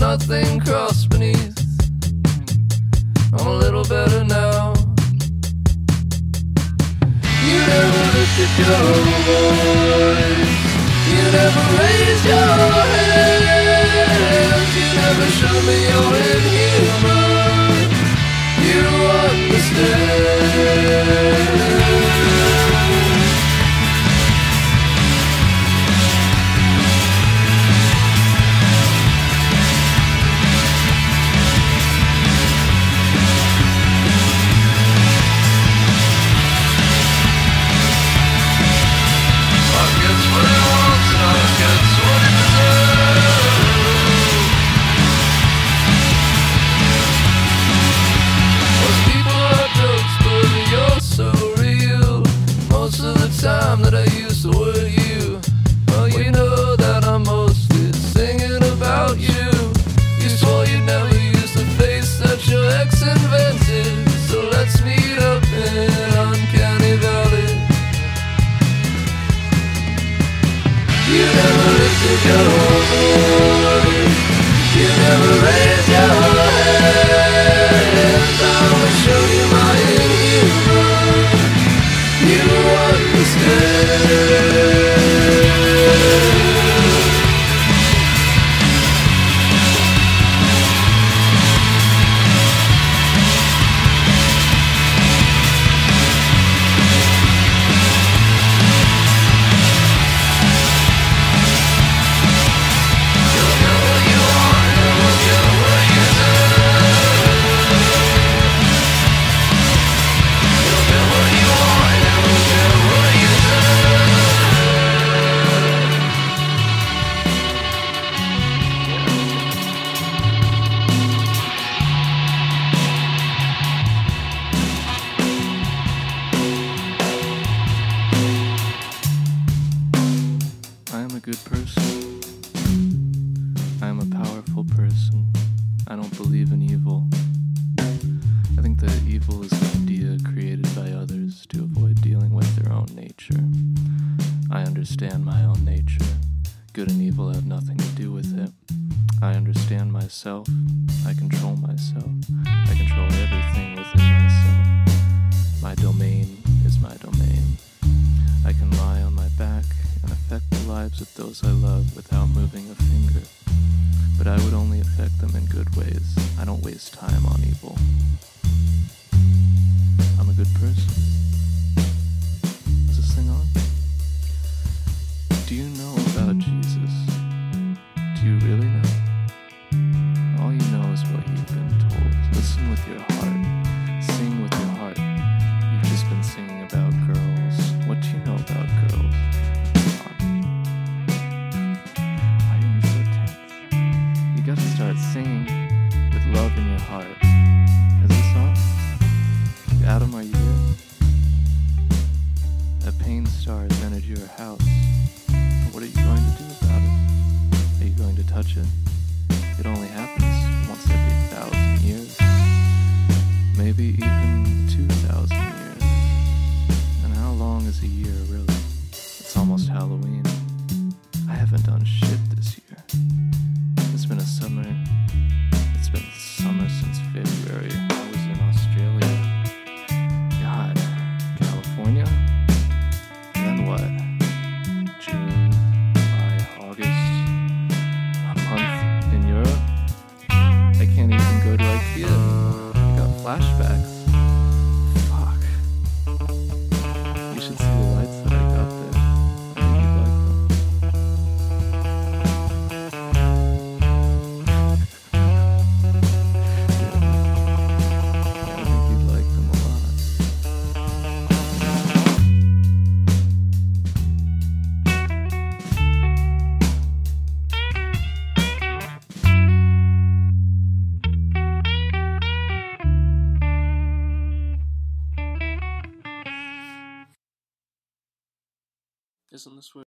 nothing crossed beneath. I'm a little better now. You never lifted your voice, you never raised your hands, you never showed me you're inhuman. You understand. Time that I use the word you, well, you know that I'm mostly singing about you. You swore you'd never use the face that your ex invented, so let's meet up in Uncanny Valley. You never lifted your voice, you never raised your hands. I will show you my inhuman. You understand. I am a good person. I am a powerful person. I don't believe in evil. I think that evil is an idea created by others to avoid dealing with their own nature. I understand my own nature. Good and evil have nothing to do with it. I understand myself. I control myself. I control everything within myself. My domain is my domain. I can lie on my back and affect the lives of those I love without moving a finger. But I would only affect them in good ways. I don't waste time on evil. I'm a good person. Is this thing on? Do you know about Jesus? Do you really know? All you know is what you've been told. Listen with your heart. Sing with your heart. You've just been singing about girls. What do you know about girls? Why are you so tense? You got to start singing with love in your heart. Is this on? Adam, are you there? A pain star has entered your house. What are you going to do about it? Are you going to touch it? It only happens once every 1,000 years. Maybe even 2,000 years. And how long is a year, really? It's almost Halloween. I haven't done shit this year. It's been a summer. It's been summer since February. I was in Australia. God, California? Then what? June, July, August. A month in Europe? I can't even go to IKEA. I got flashbacks. Fuck. You should see the lights that I got there. I think you'd like them. I think you'd like them a lot. Isn't this where